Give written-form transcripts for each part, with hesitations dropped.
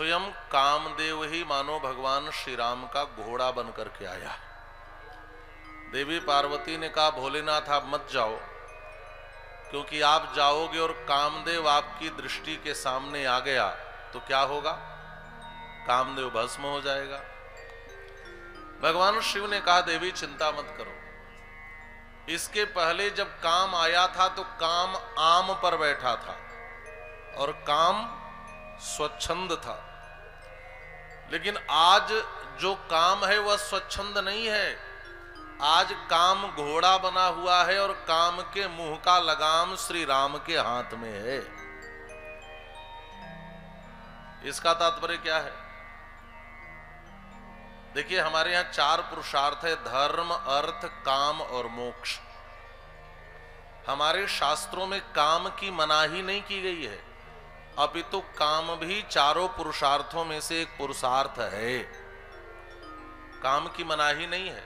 स्वयं कामदेव ही मानो भगवान श्री राम का घोड़ा बन करके आया। देवी पार्वती ने कहा भोलेनाथ आप मत जाओ, क्योंकि आप जाओगे और कामदेव आपकी दृष्टि के सामने आ गया तो क्या होगा, कामदेव भस्म हो जाएगा। भगवान शिव ने कहा देवी चिंता मत करो, इसके पहले जब काम आया था तो काम आम पर बैठा था और काम स्वच्छंद था, लेकिन आज जो काम है वह स्वच्छंद नहीं है। आज काम घोड़ा बना हुआ है और काम के मुंह का लगाम श्री राम के हाथ में है। इसका तात्पर्य क्या है? देखिए हमारे यहां 4 पुरुषार्थ है, धर्म, अर्थ, काम और मोक्ष। हमारे शास्त्रों में काम की मनाही नहीं की गई है, अपितु काम भी चारों पुरुषार्थों में से एक पुरुषार्थ है। काम की मनाही नहीं है,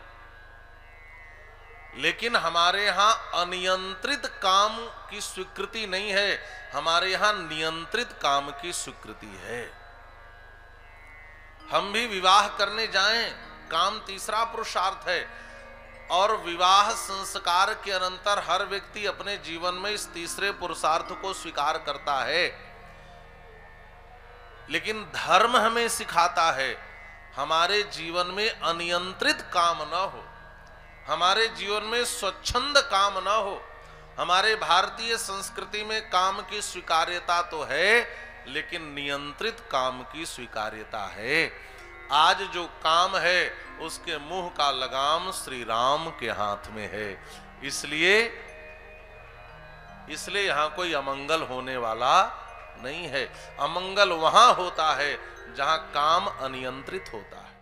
लेकिन हमारे यहां अनियंत्रित काम की स्वीकृति नहीं है, हमारे यहां नियंत्रित काम की स्वीकृति है। हम भी विवाह करने जाएं, काम तीसरा पुरुषार्थ है, और विवाह संस्कार के अनंतर हर व्यक्ति अपने जीवन में इस तीसरे पुरुषार्थ को स्वीकार करता है। लेकिन धर्म हमें सिखाता है हमारे जीवन में अनियंत्रित काम न हो, हमारे जीवन में स्वच्छंद काम न हो। हमारे भारतीय संस्कृति में काम की स्वीकार्यता तो है, लेकिन नियंत्रित काम की स्वीकार्यता है। आज जो काम है उसके मुंह का लगाम श्री राम के हाथ में है, इसलिए यहां कोई अमंगल होने वाला नहीं है। अमंगल वहां होता है जहां काम अनियंत्रित होता है।